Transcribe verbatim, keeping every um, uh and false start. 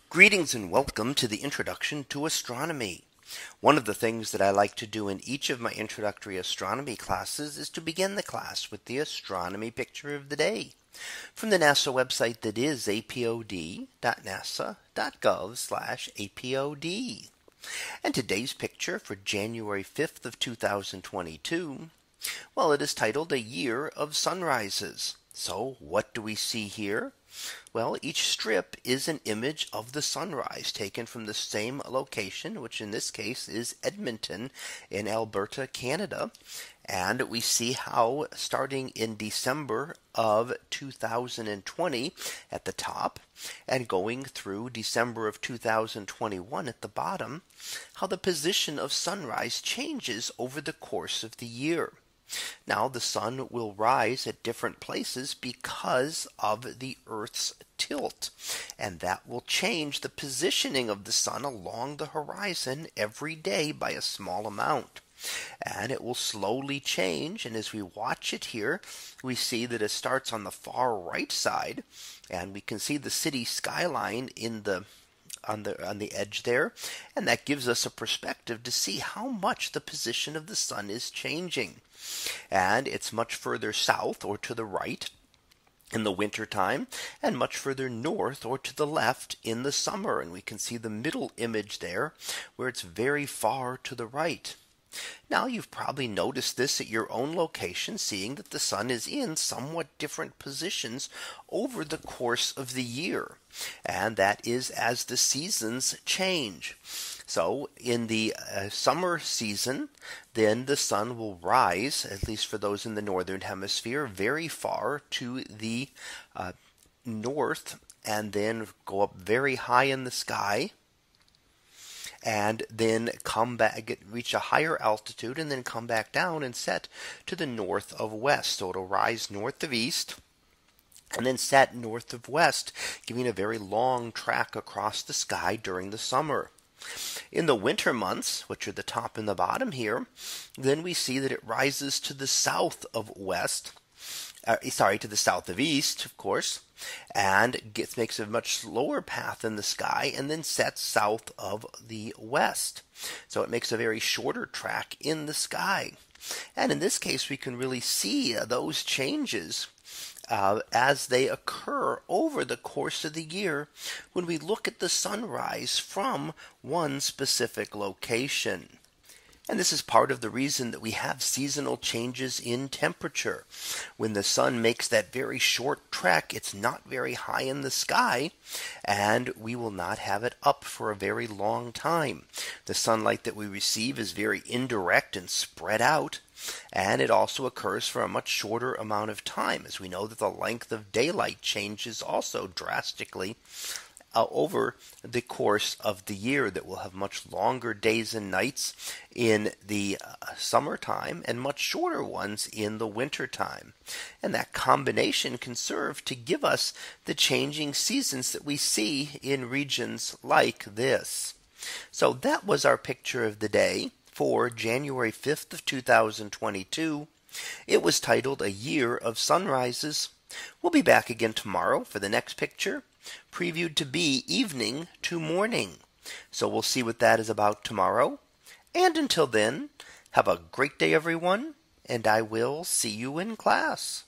Greetings and welcome to the Introduction to Astronomy. One of the things that I like to do in each of my introductory astronomy classes is to begin the class with the astronomy picture of the day from the NASA website, that is apod dot nasa dot gov slash apod. And today's picture for January fifth of two thousand twenty-two, well, it is titled A Year of Sunrises. So what do we see here? Well, each strip is an image of the sunrise taken from the same location, which in this case is Edmonton in Alberta, Canada. And we see how starting in December of two thousand twenty at the top and going through December of two thousand twenty-one at the bottom, how the position of sunrise changes over the course of the year. Now the sun will rise at different places because of the Earth's tilt, and that will change the positioning of the sun along the horizon every day by a small amount. And it will slowly change, and as we watch it here, we see that it starts on the far right side, and we can see the city skyline in the on the on the edge there, and that gives us a perspective to see how much the position of the sun is changing. And it's much further south or to the right in the winter time, and much further north or to the left in the summer. And we can see the middle image there where it's very far to the right. Now you've probably noticed this at your own location, seeing that the sun is in somewhat different positions over the course of the year. And that is as the seasons change. So in the uh, summer season, then the sun will rise, at least for those in the northern hemisphere, very far to the uh, north, and then go up very high in the sky, and then come back, get, reach a higher altitude, and then come back down and set to the north of west. So it'll rise north of east and then set north of west, giving a very long track across the sky during the summer. In the winter months, which are the top and the bottom here, then we see that it rises to the south of west, uh, sorry, to the south of east, of course, and gets makes a much slower path in the sky and then sets south of the west. So it makes a very shorter track in the sky. And in this case, we can really see uh, those changes Uh, as they occur over the course of the year when we look at the sunrise from one specific location. And this is part of the reason that we have seasonal changes in temperature. When the sun makes that very short trek, it's not very high in the sky, and we will not have it up for a very long time. The sunlight that we receive is very indirect and spread out, and it also occurs for a much shorter amount of time, as we know that the length of daylight changes also drastically uh, over the course of the year, that will have much longer days and nights in the uh, summertime and much shorter ones in the winter time. And that combination can serve to give us the changing seasons that we see in regions like this. So that was our picture of the day for January fifth of two thousand twenty-two. It was titled A Year of Sunrises. We'll be back again tomorrow for the next picture, previewed to be evening to morning. So we'll see what that is about tomorrow. And until then, have a great day, everyone, and I will see you in class.